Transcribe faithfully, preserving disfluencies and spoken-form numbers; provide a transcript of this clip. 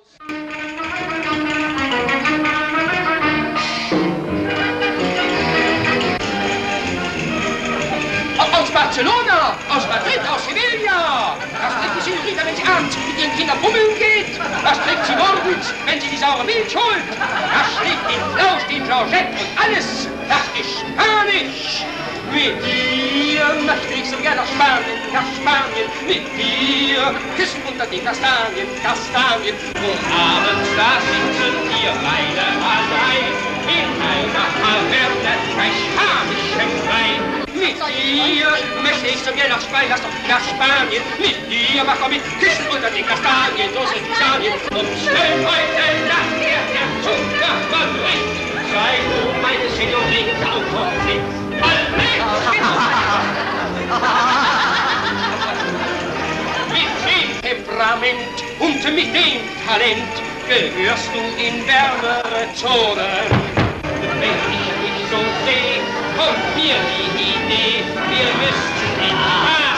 Aus Barcelona, aus Madrid, aus Sevilla. Was trägt die Signorina, wenn sie abends mit ihren Kindern bummeln geht? Was trägt sie morgens, wenn sie die saure Milch holt? Da steht die Flau, steht Georgette und alles. Das ist Spanisch. Mit dir möchte ich so gern nach Spanien, nach Spanien. Mit dir küssen unter den Kastanien, Kastanien. Und abends da sitzen wir beide allein in einer Taverne bei spanischem Wein. Mit dir möchte ich so gern nach Spanien, nach Spanien. Mit dir mach mal mit, küssen unter den Kastanien, so sind Spanien. Und schnell heute Nacht wird der Zucker verbrennt. Sei du meine Senorita und Korset. Mit dem Temperament und mit dem Talent gehörst du in wärmere Zonen. Wenn ich dich so seh, kommt mir die Idee, wir müssten in